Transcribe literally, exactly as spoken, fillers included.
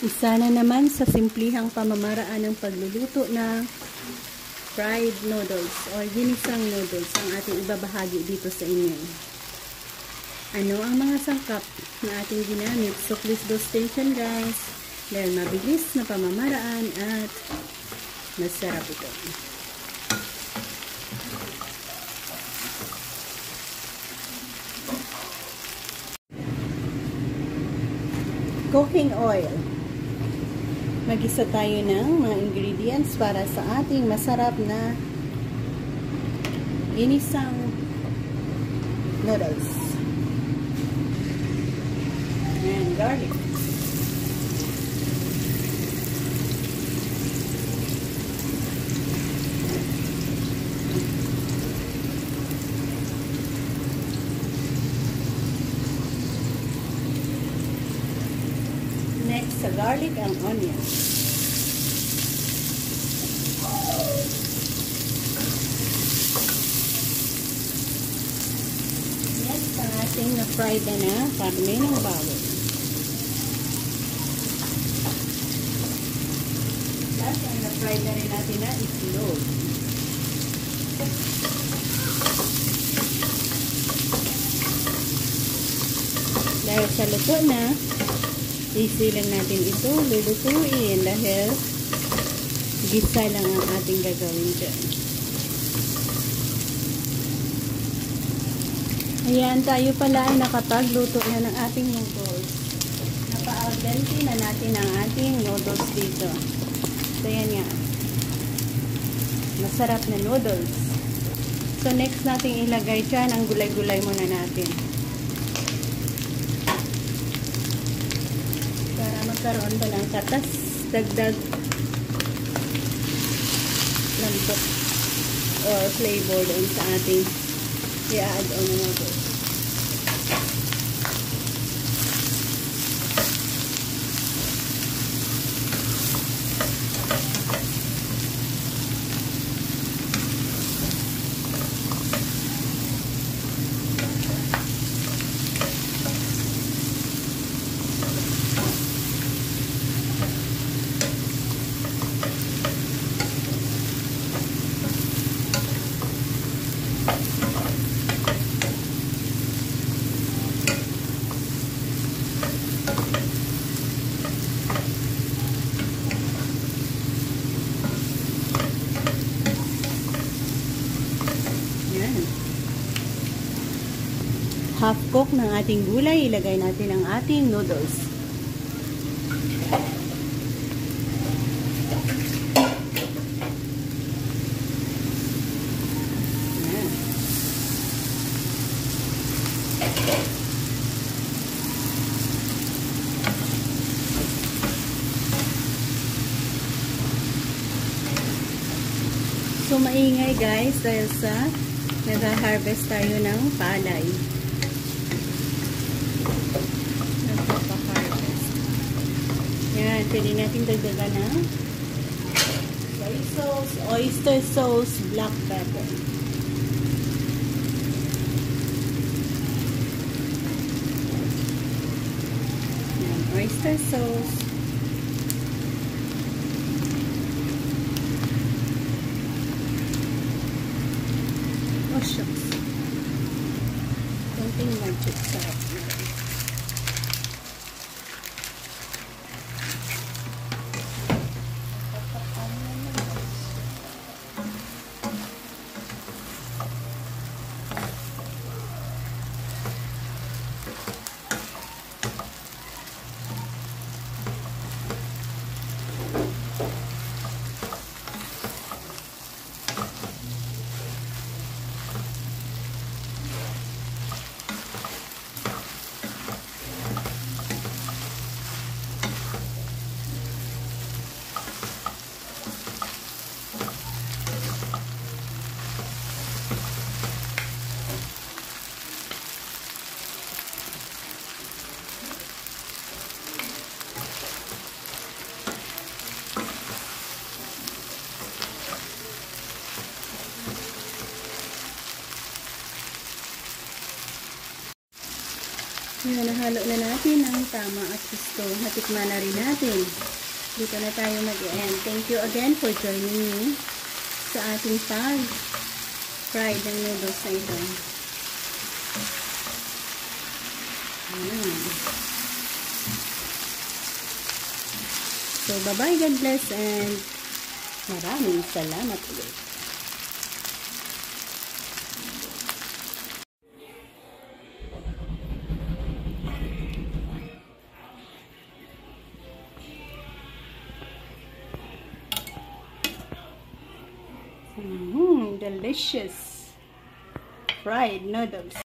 Isa na naman sa simplihang pamamaraan ng pagluluto ng fried noodles or ginisang noodles ang ating ibabahagi dito sa inyo. Ano ang mga sangkap na ating ginamit? So please do stay tuned guys dahil mabilis na pamamaraan at masarap ito. Cooking oil. Mag-isa tayo ng mga ingredients para sa ating masarap na ginisang noodles. And garlic. Next, sa garlic ang onion. Next, ang ating na-fried na na karne ng baboy. Last, ang na-fried na rin natin na itlog. Dahil sa luto na, easy lang natin ito lulutuin dahil gisa lang ang ating gagawin dyan. Ayan, tayo pala ay nakapagluto na ng ating noodles. Napa-al dente na natin ang ating noodles dito. So, yan nga. Masarap na noodles. So, next natin ilagay dyan ang gulay-gulay muna natin. Magkaroon pa ng katas, dagdag lambot or flavor doon sa ating i-add on na noodles. Half cook ng ating gulay, ilagay natin ang ating noodles. Ayan. So maingay guys dahil sa nag-harvest tayo ng palay. Yan, pwede natin dagdagan ng soy sauce, oyster sauce, black pepper. Yan, oyster sauce. Oh, shucks. Konting magic sarap na. Ayan, nahalo na natin ang tama at gusto. Natikman na rin natin. Dito na tayo mag-end. Thank you again for joining me sa ating pag fried ng noodles na ito. Ayan. So, bye-bye, God bless, and maraming salamat ulit. Mmm, delicious fried noodles.